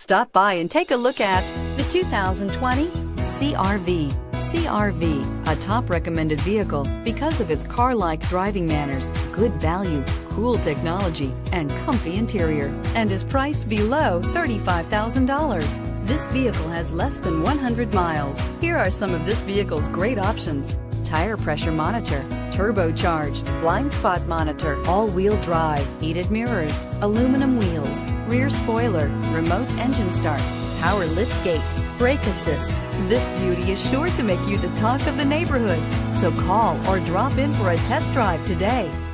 Stop by and take a look at the 2020 CR-V. CR-V, a top recommended vehicle because of its car-like driving manners, good value, cool technology, and comfy interior, and is priced below $35,000. This vehicle has less than 100 miles. Here are some of this vehicle's great options: tire pressure monitor, turbocharged, blind spot monitor, all-wheel drive, heated mirrors, aluminum wheels, rear spoiler, remote engine start, power liftgate, brake assist. This beauty is sure to make you the talk of the neighborhood. So call or drop in for a test drive today.